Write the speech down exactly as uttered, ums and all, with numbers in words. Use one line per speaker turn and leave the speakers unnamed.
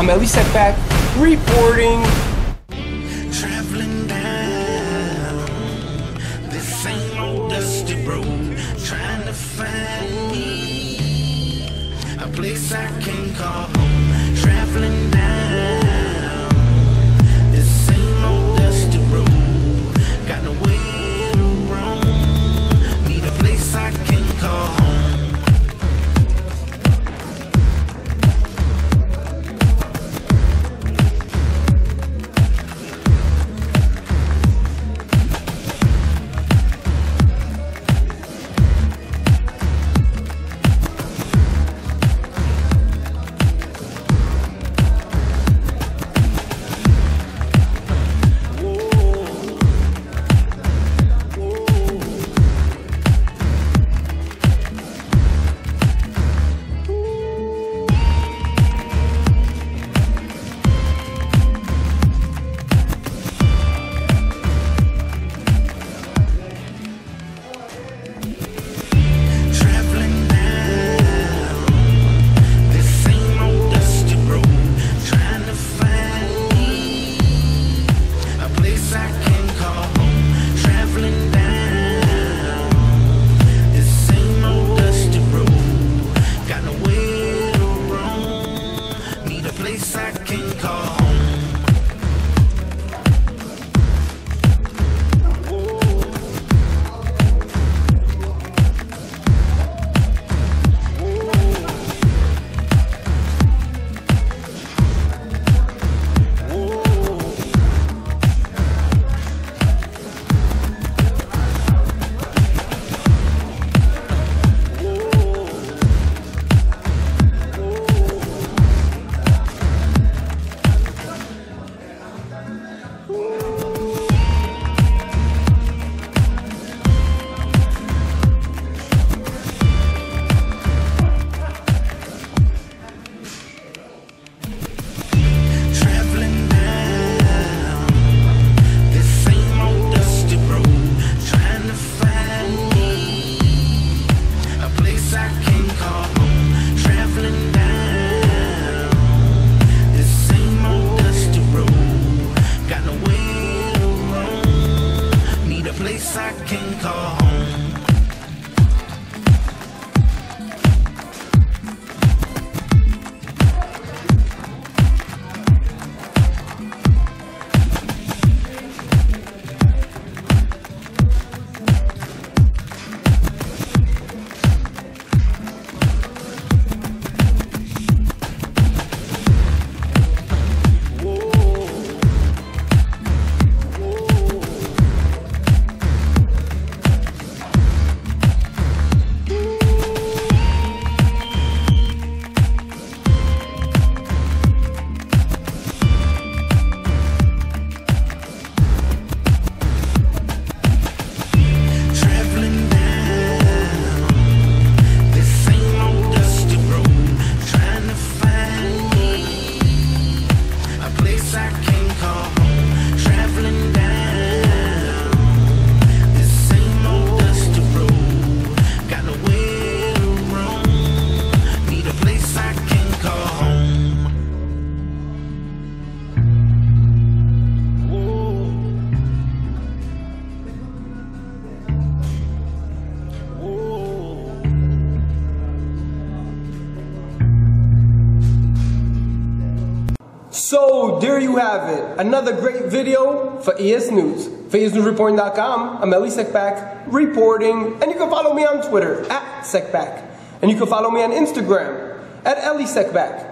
I'm Ellie Setback, reporting.
Traveling down this same old dusty road, trying to find me a place I can call home. Traveling down this same old dusty road, got nowhere to roam. Need a place I can call home. I can call home.
So there you have it, another great video for E S News. For E S News Reporting dot com, I'm Ellie Setback, reporting, and you can follow me on Twitter, at Setback. And you can follow me on Instagram, at Ellie Setback.